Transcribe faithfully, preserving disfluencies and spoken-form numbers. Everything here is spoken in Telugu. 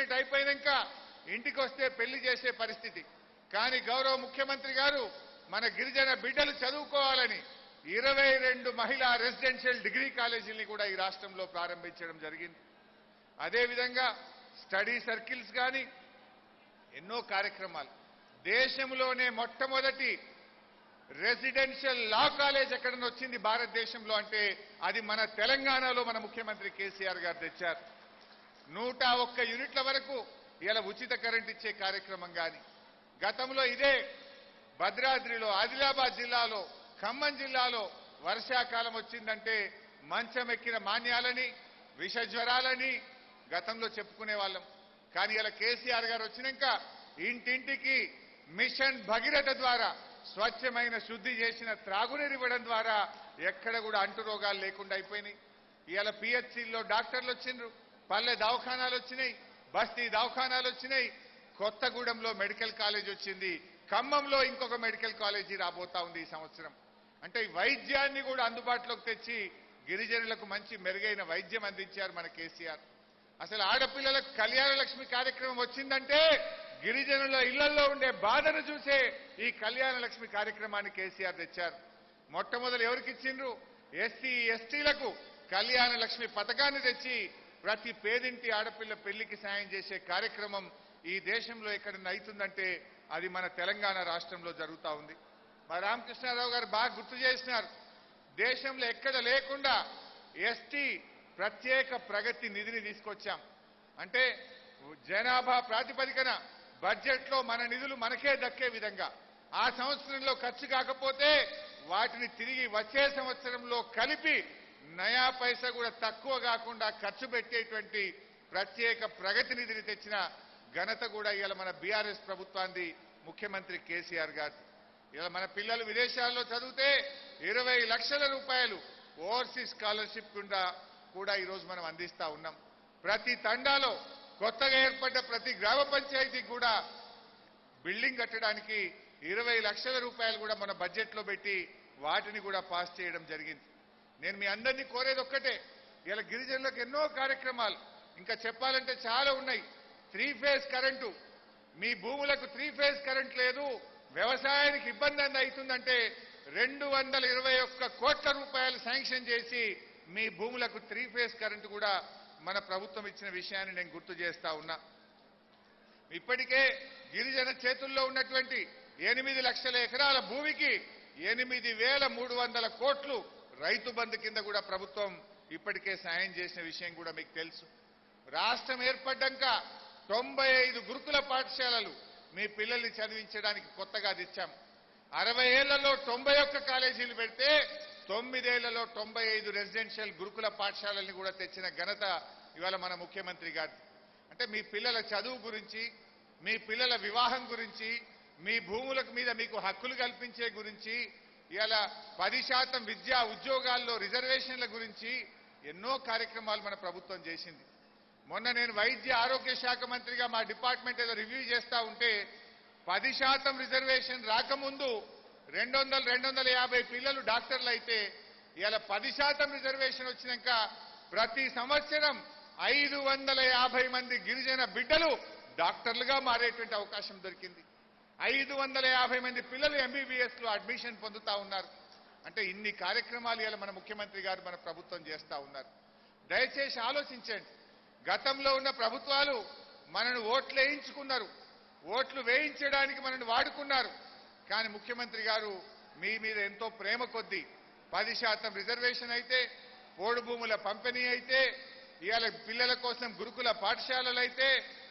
కంప్లీట్ అయిపోయినాక ఇంటికి వస్తే పెళ్లి చేసే పరిస్థితి. కానీ గౌరవ ముఖ్యమంత్రి గారు మన గిరిజన బిడ్డలు చదువుకోవాలని ఇరవై రెండు మహిళా రెసిడెన్షియల్ డిగ్రీ కాలేజీల్ని కూడా ఈ రాష్ట్రంలో ప్రారంభించడం జరిగింది. అదేవిధంగా స్టడీ సర్కిల్స్ కానీ ఎన్నో కార్యక్రమాలు. దేశంలోనే మొట్టమొదటి రెసిడెన్షియల్ లా కాలేజ్ ఎక్కడన్నా వచ్చింది భారతదేశంలో అంటే అది మన తెలంగాణలో మన ముఖ్యమంత్రి కేసీఆర్ గారు తెచ్చారు. నూట ఒక్క యూనిట్ల వరకు ఇలా ఉచిత కరెంట్ ఇచ్చే కార్యక్రమం కానీ, గతంలో ఇదే భద్రాద్రిలో, ఆదిలాబాద్ జిల్లాలో, ఖమ్మం జిల్లాలో వర్షాకాలం వచ్చిందంటే మంచం ఎక్కిన మాన్యాలని, విష జ్వరాలని గతంలో చెప్పుకునే వాళ్ళం. కానీ ఇలా కేసీఆర్ గారు వచ్చినాక ఇంటింటికి మిషన్ భగీరథ ద్వారా స్వచ్ఛమైన శుద్ధి చేసిన త్రాగునీరు ఇవ్వడం ద్వారా ఎక్కడ కూడా అంటు రోగాలు లేకుండా అయిపోయినాయి. ఇవాళ పిహెచ్సిల్లో డాక్టర్లు వచ్చిండ్రు, పల్లె దవాఖానాలు వచ్చినాయి, బస్తీ దవాఖానాలు వచ్చినాయి, కొత్తగూడెంలో మెడికల్ కాలేజ్ వచ్చింది, ఖమ్మంలో ఇంకొక మెడికల్ కాలేజీ రాబోతా ఉంది ఈ సంవత్సరం. అంటే వైద్యాన్ని కూడా అందుబాటులోకి తెచ్చి గిరిజనులకు మంచి మెరుగైన వైద్యం అందించారు మన కేసీఆర్. అసలు ఆడపిల్లలకు కళ్యాణ లక్ష్మి కార్యక్రమం వచ్చిందంటే గిరిజనుల ఇళ్లలో ఉండే బాధను చూసే ఈ కళ్యాణ లక్ష్మి కార్యక్రమాన్ని కేసీఆర్ తెచ్చారు. మొట్టమొదలు ఎవరికి ఇచ్చిండ్రు? ఎస్సీ ఎస్టీలకు కళ్యాణ లక్ష్మి పథకాన్ని తెచ్చి ప్రతి పేదింటి ఆడపిల్ల పెళ్లికి సాయం చేసే కార్యక్రమం ఈ దేశంలో ఎక్కడన్నా అవుతుందంటే అది మన తెలంగాణ రాష్ట్రంలో జరుగుతూ ఉంది. మా రామకృష్ణారావు గారు బాగా గుర్తు చేసినారు. దేశంలో ఎక్కడ లేకుండా ఎస్టీ ప్రత్యేక ప్రగతి నిధిని తీసుకొచ్చాం. అంటే జనాభా ప్రాతిపదికన బడ్జెట్లో మన నిధులు మనకే దక్కే విధంగా ఆ సంవత్సరంలో ఖర్చు కాకపోతే వాటిని తిరిగి వచ్చే సంవత్సరంలో కలిపి నయా పైసా కూడా తక్కువ కాకుండా ఖర్చు పెట్టేటువంటి ప్రత్యేక ప్రగతి నిధిని తెచ్చిన ఘనత కూడా ఇవాళ మన బీఆర్ఎస్ ప్రభుత్వాన్ని, ముఖ్యమంత్రి కేసీఆర్ గారు. ఇలా మన పిల్లలు విదేశాల్లో చదివితే ఇరవై లక్షల రూపాయలు ఓవర్సీస్ స్కాలర్షిప్ కింద కూడా ఈరోజు మనం అందిస్తా ఉన్నాం. ప్రతి తండాలో కొత్తగా ఏర్పడ్డ ప్రతి గ్రామ పంచాయతీకి కూడా బిల్డింగ్ కట్టడానికి ఇరవై లక్షల రూపాయలు కూడా మన బడ్జెట్లో పెట్టి వాటిని కూడా పాస్ చేయడం జరిగింది. నేను మీ అందరినీ కోరేది ఒక్కటే, ఇలా గిరిజనులకు ఎన్నో కార్యక్రమాలు ఇంకా చెప్పాలంటే చాలా ఉన్నాయి. త్రీ ఫేజ్ కరెంటు, మీ భూములకు త్రీ ఫేజ్ కరెంట్ లేదు, వ్యవసాయానికి ఇబ్బంది అవుతుందంటే రెండు వందల ఇరవై ఒక్క కోట్ల రూపాయలు శాంక్షన్ చేసి మీ భూములకు త్రీ ఫేజ్ కరెంటు కూడా మన ప్రభుత్వం ఇచ్చిన విషయాన్ని నేను గుర్తు చేస్తా ఉన్నా. ఇప్పటికే గిరిజన చేతుల్లో ఉన్నటువంటి ఎనిమిది లక్షల ఎకరాల భూమికి ఎనిమిది వేల మూడు వందల కోట్లు రైతు బంధు కింద కూడా ప్రభుత్వం ఇప్పటికే సాయం చేసిన విషయం కూడా మీకు తెలుసు. రాష్ట్రం ఏర్పడ్డాక తొంభై ఐదు గురుకుల పాఠశాలలు మీ పిల్లల్ని చదివించడానికి కొత్తగా తెచ్చాం. అరవై ఏళ్లలో తొంభై ఒక్క కాలేజీలు పెడితే తొమ్మిదేళ్లలో తొంభై ఐదు రెసిడెన్షియల్ గురుకుల పాఠశాలల్ని కూడా తెచ్చిన ఘనత ఇవాళ మన ముఖ్యమంత్రి గారు. అంటే మీ పిల్లల చదువు గురించి, మీ పిల్లల వివాహం గురించి, మీ భూములకు మీద మీకు హక్కులు కల్పించే గురించి, ఇవాళ పది శాతం విద్యా ఉద్యోగాల్లో రిజర్వేషన్ల గురించి ఎన్నో కార్యక్రమాలు మన ప్రభుత్వం చేసింది. మొన్న నేను వైద్య ఆరోగ్య శాఖ మంత్రిగా మా డిపార్ట్మెంట్ ఏదో రివ్యూ చేస్తా ఉంటే పది శాతం రిజర్వేషన్ రాకముందు రెండు వందల రెండు వందల యాభై పిల్లలు డాక్టర్లు అయితే ఇవాళ పది శాతం రిజర్వేషన్ వచ్చినాక ప్రతి సంవత్సరం ఐదు వందల యాభై మంది గిరిజన బిడ్డలు డాక్టర్లుగా మారేటువంటి అవకాశం దొరికింది. ఐదు వందల యాభై మంది పిల్లలు ఎంబీబీఎస్ లో అడ్మిషన్ పొందుతా ఉన్నారు. అంటే ఇన్ని కార్యక్రమాలు ఇవాళ మన ముఖ్యమంత్రి గారు మన ప్రభుత్వం చేస్తా ఉన్నారు. దయచేసి ఆలోచించండి. గతంలో ఉన్న ప్రభుత్వాలు మనను ఓట్లు వేయించుకున్నారు, ఓట్లు వేయించడానికి మనను వాడుకున్నారు. కానీ ముఖ్యమంత్రి గారు మీ మీద ఎంతో ప్రేమ కొద్దీ పది శాతం రిజర్వేషన్ అయితే, పోడు భూముల పంపిణీ అయితే, ఇవాళ పిల్లల కోసం గురుకుల పాఠశాలలు అయితే,